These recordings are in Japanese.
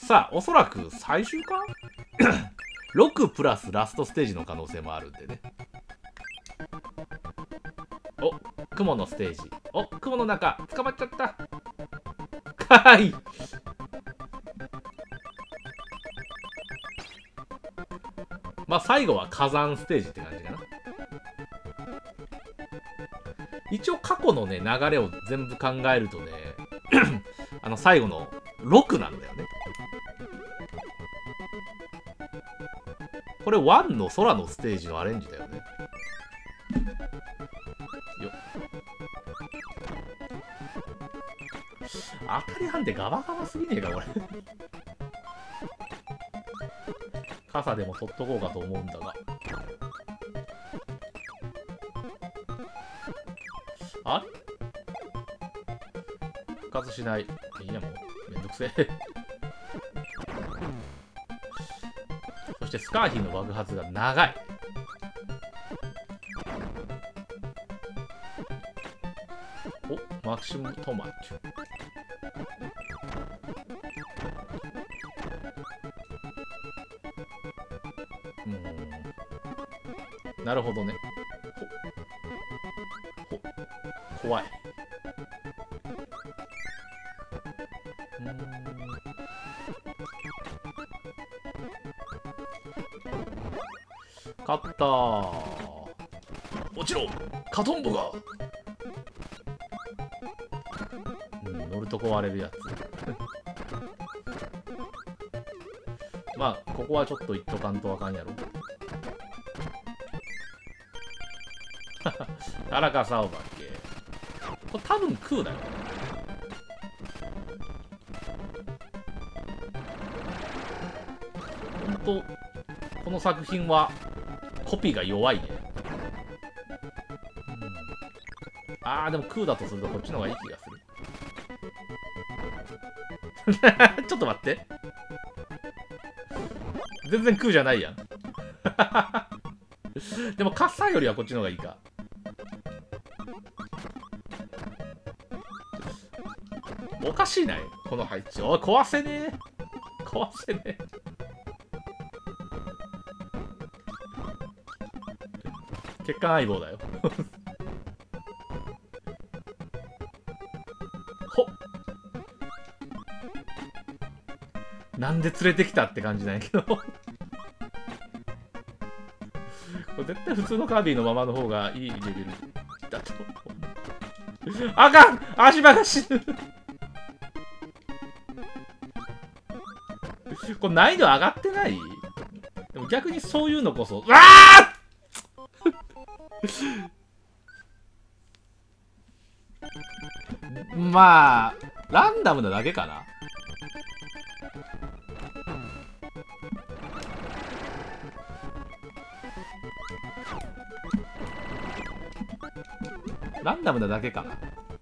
さあ、おそらく最終か6プラスラストステージの可能性もあるんでね。お、雲のステージ。お、雲の中、捕まっちゃった。かわいい。まあ、最後は火山ステージって感じかな。一応過去のね、流れを全部考えるとね、最後の6なんだよね。これ1の空のステージのアレンジだよね。よっ。当たり判定ガバガバすぎねえか、これ。傘でも取っとこうかと思うんだが。あれ復活しない。いや、もう、めんどくせえ。そして、スカーヒーの爆発が長い。お、マキシムトマチュ。なるほどね。怖い。勝ったー。落ちろカトンボが。乗るとこ割れるやつ。まあ、ここはちょっと言っとかんとあかんやろ。あらかさおばけ。これ多分空だよ。ほんと、この作品はコピーが弱いね。あー、でも空だとするとこっちの方がいい気がする。ちょっと待って。全然空じゃないやん。でもカッサーよりはこっちの方がいいか。おかしいないこの配置。おい、壊せねえ。壊せねえ。血管相棒だよ。ほっ。なんで連れてきたって感じなんやけど。これ絶対普通のカービィのままの方がいいレベルだと。あかん足場が死ぬ。これ難易度上がってない？でも逆にそういうのこそ。うわーまあ、ランダムなだけかな。ランダムなだけかな。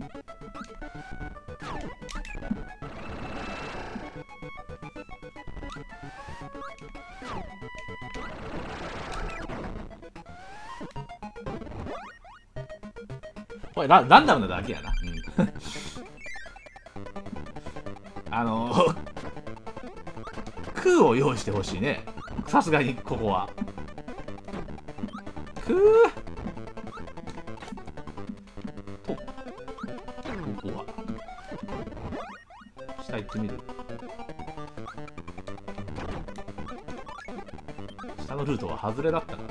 これランダムなだけやな。空を用意してほしいね。さすがにここは。空と、ここは。下行ってみる。下のルートは外れだったかな。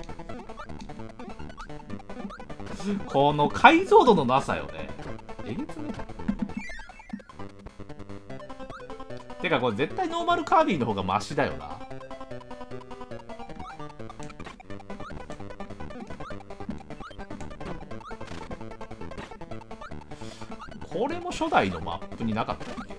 この解像度のなさよね。えげつね。てかこれ絶対ノーマルカービィの方がマシだよな。これも初代のマップになかったっけ？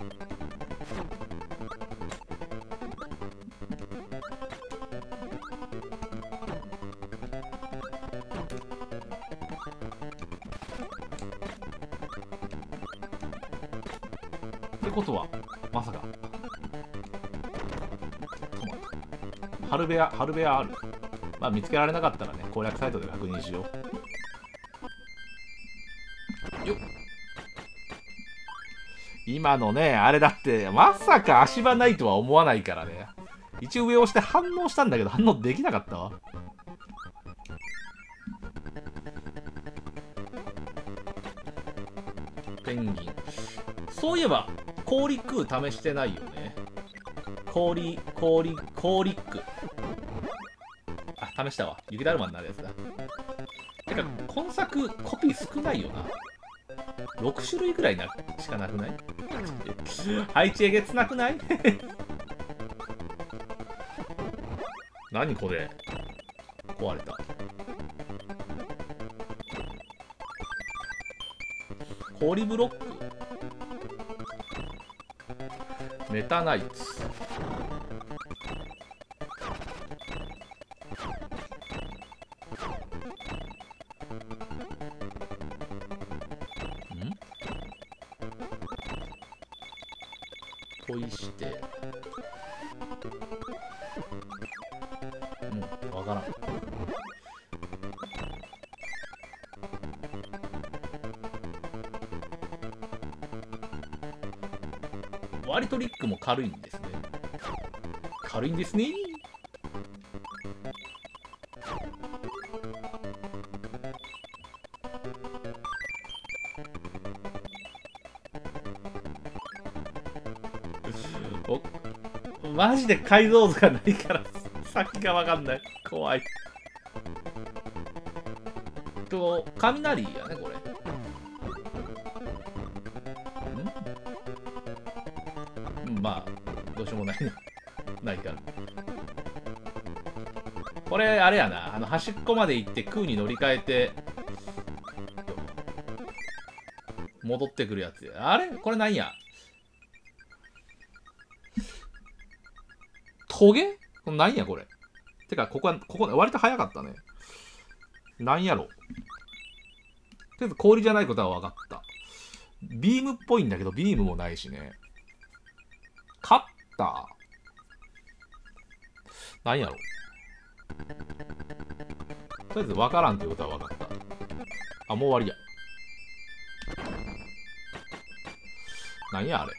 ってことはまさか春部屋ある。まあ見つけられなかったらね、攻略サイトで確認しよう。よっ。 今のね、あれだって、まさか足場ないとは思わないからね。一応上を押して反応したんだけど、反応できなかったわ。ペンギン。そういえば、氷食う試してないよね。氷ック。あ、試したわ。雪だるまになるやつだ。てか、今作コピー少ないよな。6種類ぐらいしかなくない？配置えげつなくない？何これ？壊れた。氷ブロック？メタナイツ。ポイして、わからん。割とリックも軽いんですね。軽いんですね。マジで解像度がないから先がわかんない。怖い。雷やね、これ。まあ、どうしようもないね。ないから。これ、あれやな。端っこまで行って空に乗り換えて、戻ってくるやつや。あれこれなんや？トゲ？なんやこれ。てか、ここ割と早かったね。なんやろ。とりあえず氷じゃないことは分かった。ビームっぽいんだけど、ビームもないしね。カッター。なんやろ。とりあえず分からんということは分かった。あ、もう終わりや。なんやあれ。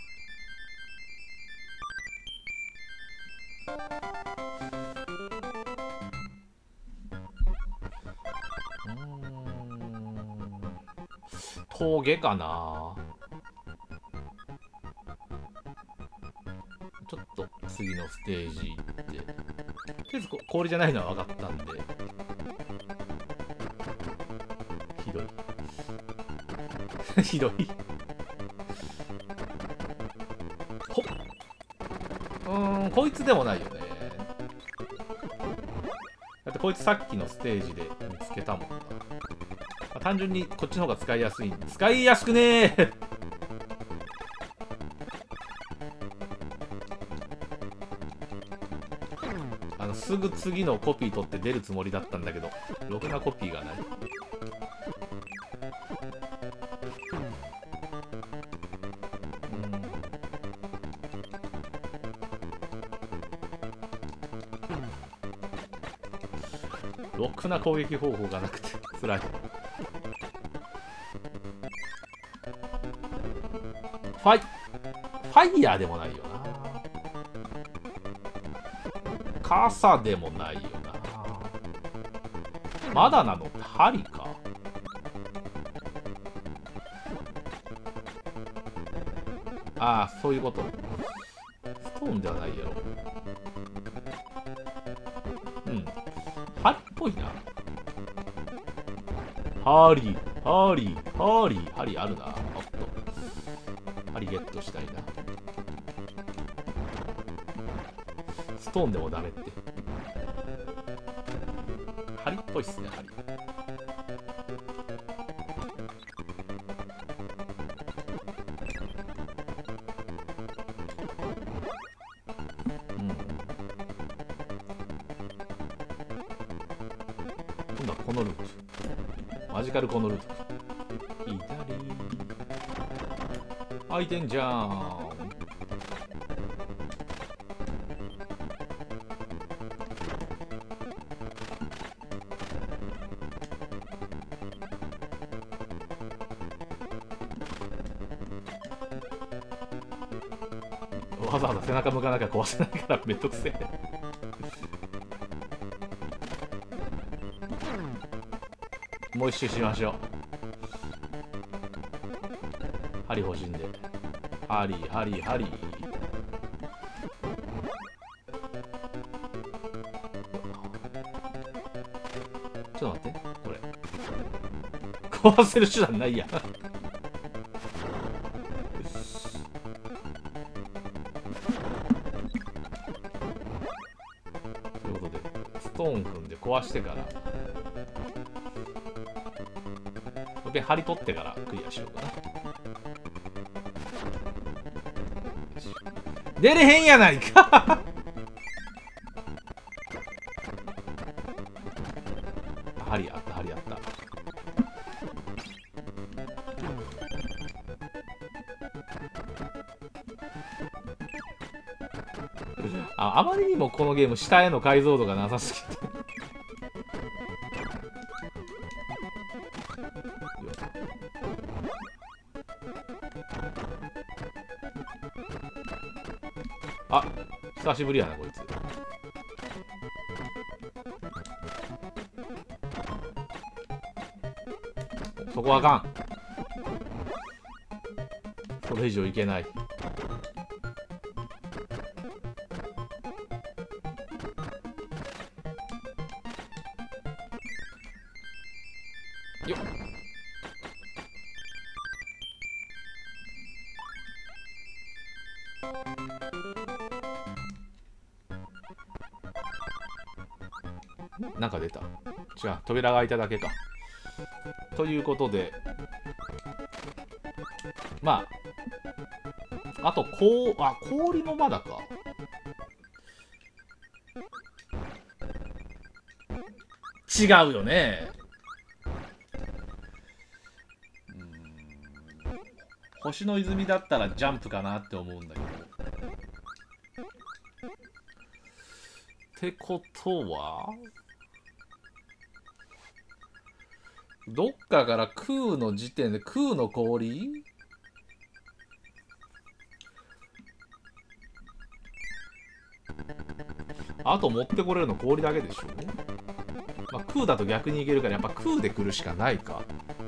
峠かな。ちょっと次のステージ行って、とりあえず氷じゃないのは分かったんで。ひどい。ひどい。こいつでもないよね。だってこいつさっきのステージで見つけたもんな。単純にこっちの方が使いやすい。使いやすくねー。すぐ次のコピー取って出るつもりだったんだけど、ろくなコピーがない。ろくな攻撃方法がなくて辛い。ファイヤーでもないよな。傘でもないよな。まだなのって針か。ああ、そういうこと。ストーンではないやろ。針っぽいな。針あるな。おっと。針ゲットしたいな。ストーンでもダメって。針っぽいっすね、針。今度はこのルート。マジカルこのルート。左。開いてんじゃーん。 わざわざ背中向かなきゃ壊せないからめんどくせえ。もう一周しましょう。針欲しいんで。針。ちょっと待って、これ壊せる手段ないや。ということでストーン組んで壊してから、これ針取ってからクリアしようかな。出れへんやないか。針あった。あまりにもこのゲーム下への解像度がなさすぎて。あ、久しぶりやなこいつ。そこはあかん。これ以上いけない。よっ。なんか出た。違う、扉が開いただけか。ということで、まあ、あと氷もまだか。違うよね。星の泉だったらジャンプかなって思うんだけど。ってことは、どっかから空の時点で空の氷？あと持ってこれるの氷だけでしょ。まあ、空だと逆にいけるからやっぱ空で来るしかないか。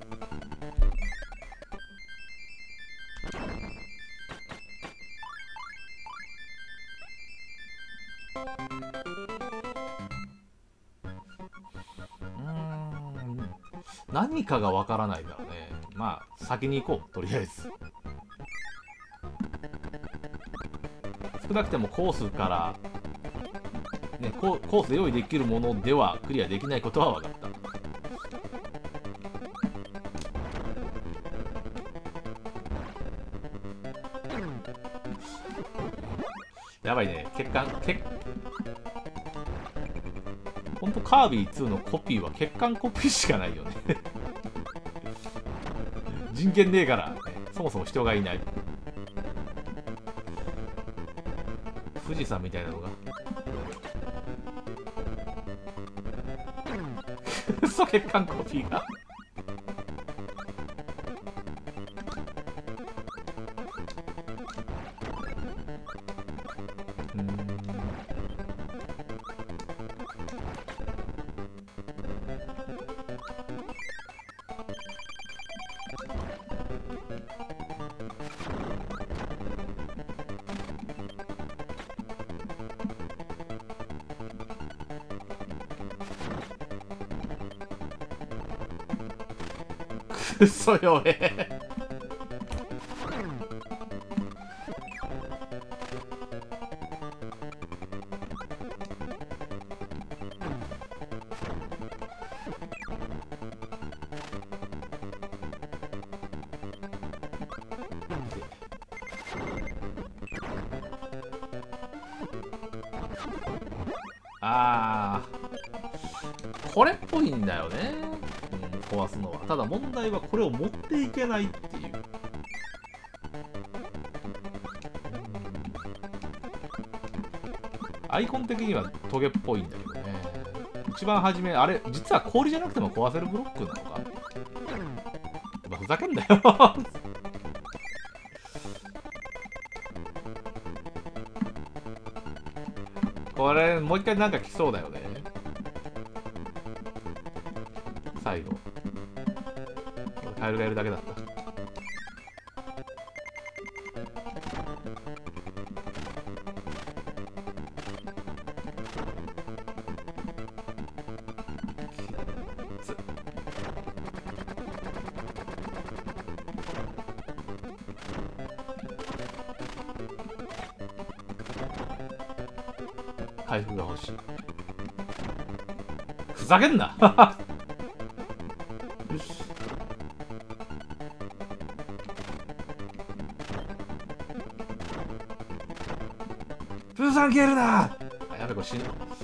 何かがわからないからね。まあ先に行こう、とりあえず。少なくてもコースから、ね、コースで用意できるものではクリアできないことは分かった。やばいね、ほんとカービィ2のコピーは欠陥コピーしかないよね。人権ねえから、ね、そもそも人がいない。富士山みたいなのが。嘘、欠陥コピーが。くそよね。これっぽいんだよね、壊すのは。ただ問題はこれを持っていけないっていう。アイコン的にはトゲっぽいんだけどね。一番初め、あれ実は氷じゃなくても壊せるブロックなのか。ふざけんなよ。 これもう一回なんか来そうだよね。最後カエルがいるだけだった。回復が欲しい。ふざけんなプーさん消えるなあ。やべ、これ死ぬ。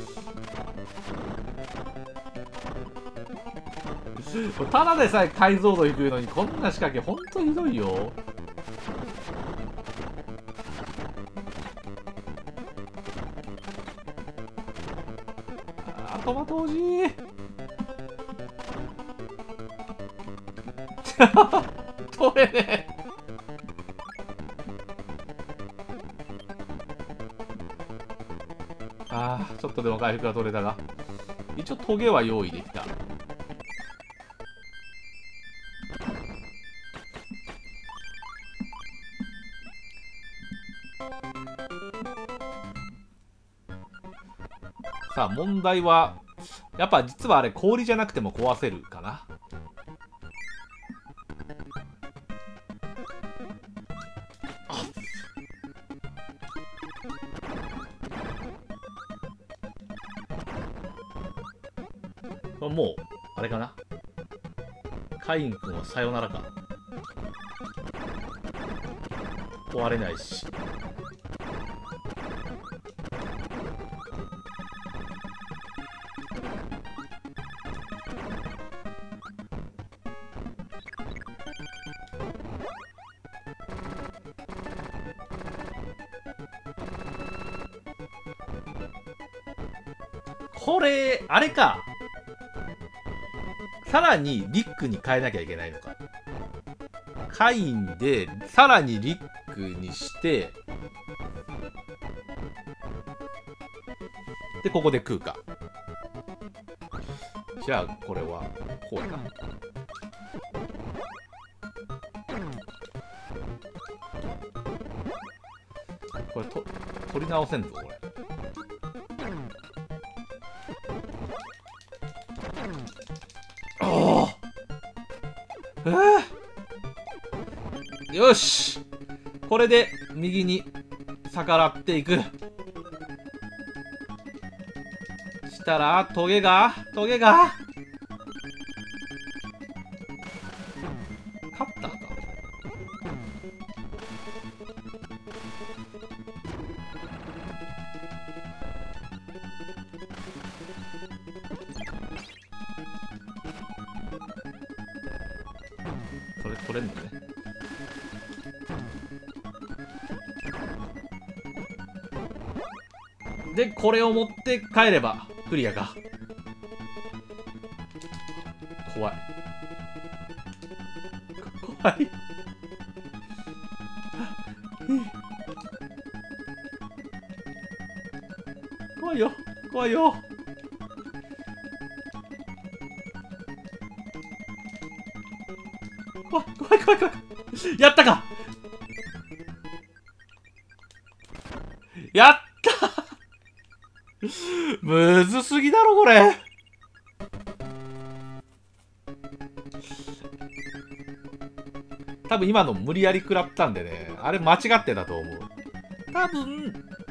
ただでさえ解像度低いのにこんな仕掛けほんとひどいよ。トマトおじい取れねえ。あー、ちょっとでも回復が取れたが、一応トゲは用意できた。さあ問題はやっぱ実はあれ氷じゃなくても壊せるかな。もうあれかな。カイン君はさよならか。壊れないし。これあれか。さらにリックに変えなきゃいけないのか。カインでさらにリックにしてでここで食うか。じゃあこれはこうやな。これ取り直せんぞこれ。よし、これで右に逆らっていく。したらトゲが勝ったか。それ取れんのね。でこれを持って帰ればクリアか。怖い怖い怖いよ怖いよ。怖いやったか。やったむずすぎだろこれ。多分今の無理やり食らったんでね、あれ間違ってたと思う。多分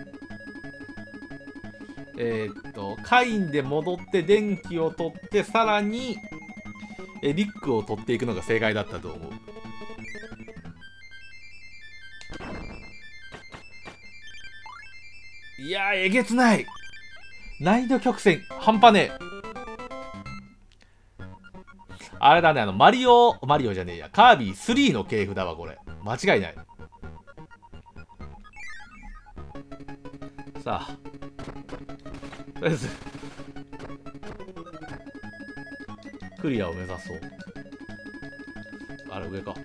カインで戻って電気を取ってさらにリックを取っていくのが正解だったと思う。いやーえげつない。難易度曲線半端ねえ。あれだね、マリオじゃねえや、カービィ3の系譜だわこれ。間違いない。さあとりあえずクリアを目指そう。あれ上か。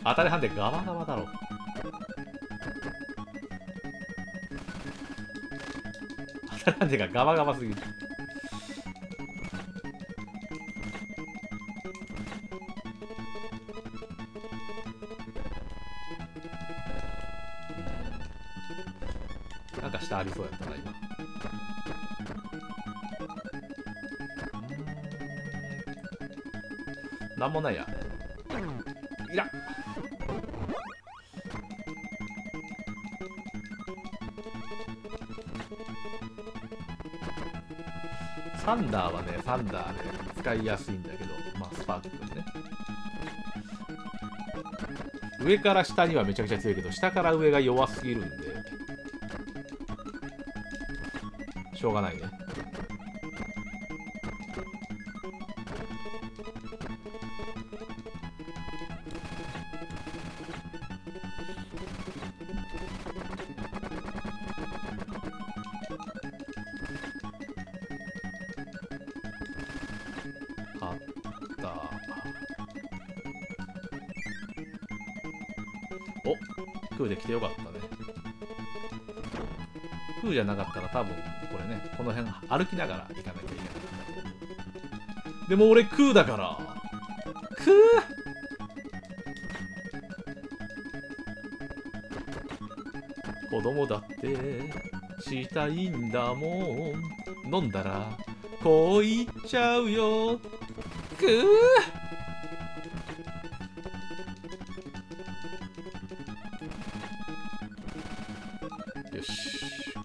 当たり判定ガバガバだろ。当たり判定がガバガバすぎる。なんか下ありそうやったな今。なんもないや。いら。サンダーはね、サンダーで使いやすいんだけど、まあスパークルね。上から下にはめちゃくちゃ強いけど、下から上が弱すぎるんで、しょうがないね。お、クーで来てよかったね。クーじゃなかったら多分これね、この辺歩きながら行かなきゃいけない。でも俺クーだから。クー子供だってしたいんだもん。飲んだらこう言っちゃうよ。クーよし。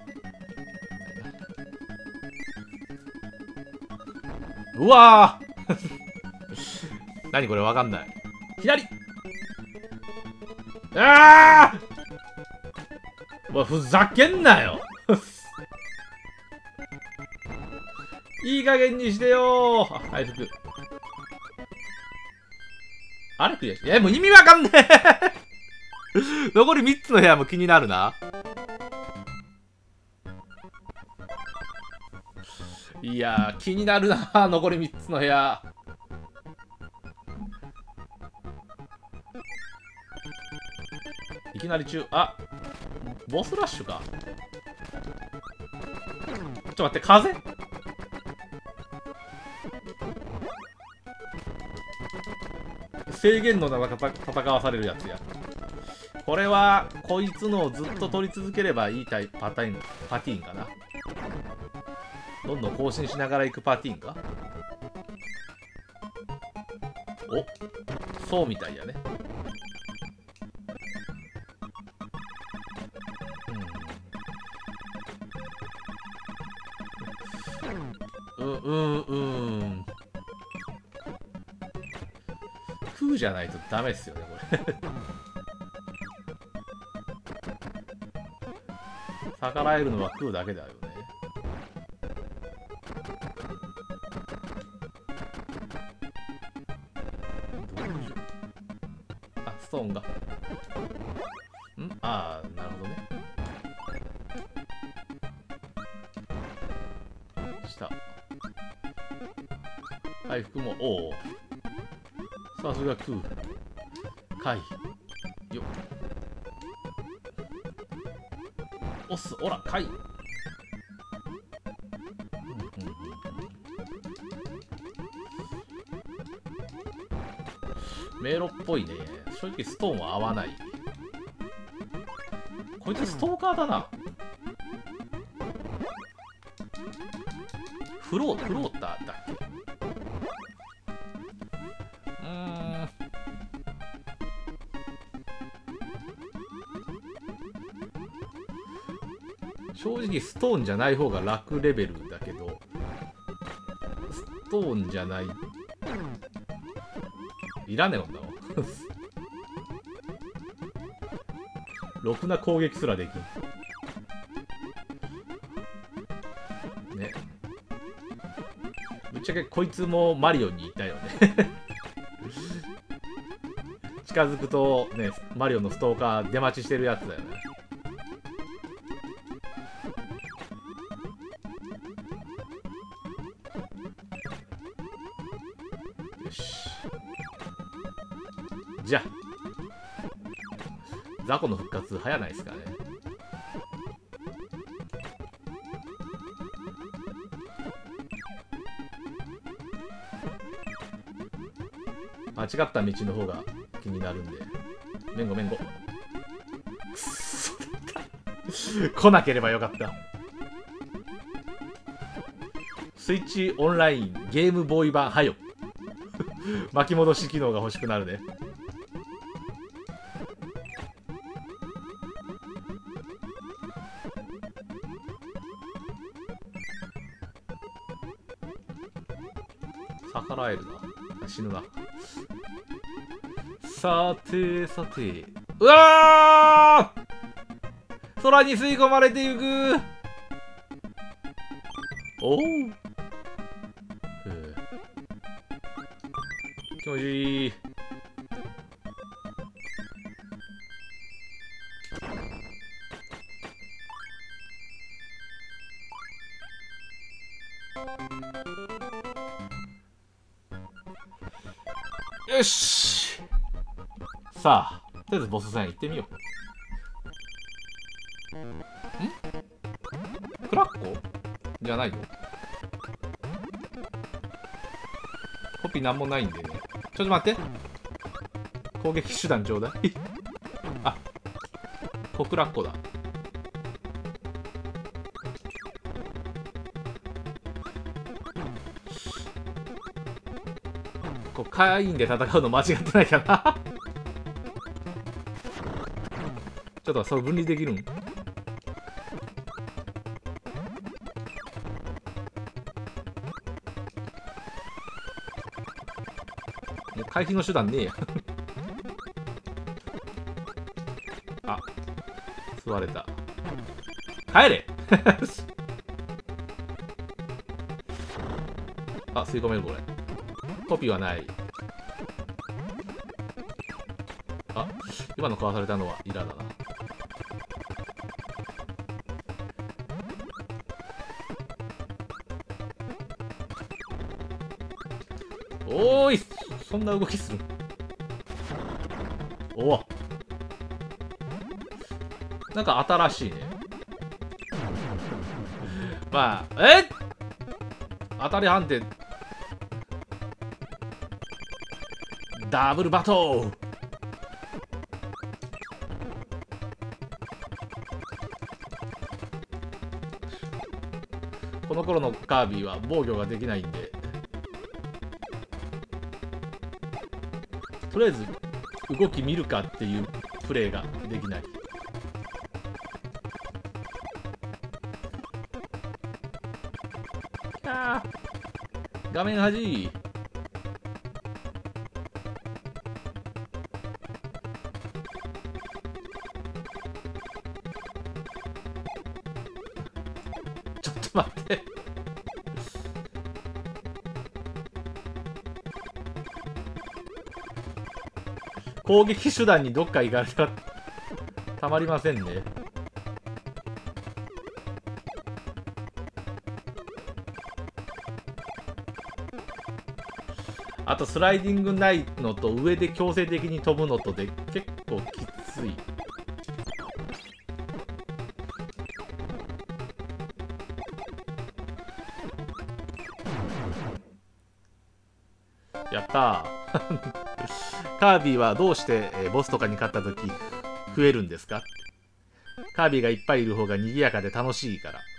うわー何これわかんない。左。ああうわ、ふざけんなよいい加減にしてよー。回復。あれクリアし。もう意味わかんねえ残り3つの部屋も気になるな。いやー、気になるな残り3つの部屋。いきなりあ、ボスラッシュか。ちょっと待って、風制限の中戦わされるやつや。これはこいつのをずっと取り続ければいいパティーンかな。どんどん更新しながら行くパティーンか。お、そうみたいやね。クーじゃないとダメっすよねこれ逆らえるのはクーだけだよね。あ、ストーンがああ、なるほどね。下回復もおお、さすがクー回よっ。おっす、おら回。迷路っぽいね。正直ストーンは合わない。こいつストーカーだな。フローターだっけ。正直ストーンじゃない方が楽レベルだけど、ストーンじゃないいらねえもんなろくな攻撃すらできんね。ぶっちゃけこいつもマリオにいたよね近づくとね、マリオのストーカー出待ちしてるやつだよね。よし、じゃあ雑魚の復活早ないですかね。間違った道の方が気になるんで。めんごめんご。くっそだった。来なければよかった。スイッチオンラインゲームボーイ版はよ。巻き戻し機能が欲しくなるね。逆らえるな。死ぬな。さてさて。うわー、空に吸い込まれてゆく。おお。気持ちいい。よし。さあ、とりあえずボス戦行ってみよう。クラッコじゃないよ。コピーなんもないんでね。ちょっと待って。攻撃手段ちょうだい。あ、コクラッコだ。こうカインで戦うの間違ってないかな。ちょっとそれ分離できるん？もう回避の手段ねえや。あ、吸われた。帰れ。あ、吸い込めるこれ。コピーはない。あ、今のかわされたのはイラだな。おーい、そんな動きする。おお、なんか新しいね。まあ、当たり判定。ダブルバトル。この頃のカービィは防御ができないんで、とりあえず動き見るかっていうプレイができない。あー、画面端。ちょっと待って。攻撃手段にどっか行かれたらたまりませんね。あとスライディングないのと上で強制的に飛ぶのとで結構きつい。やったー。カービィはどうして、ボスとかに勝った時増えるんですか？カービィがいっぱいいる方が賑やかで楽しいから。